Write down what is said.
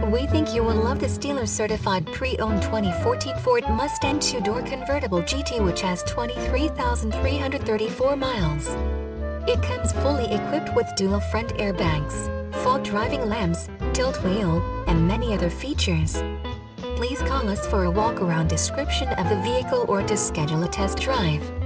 We think you will love this dealer-certified pre-owned 2014 Ford Mustang 2-door convertible GT, which has 23,334 miles. It comes fully equipped with dual front airbags, fog driving lamps, tilt wheel, and many other features. Please call us for a walk-around description of the vehicle or to schedule a test drive.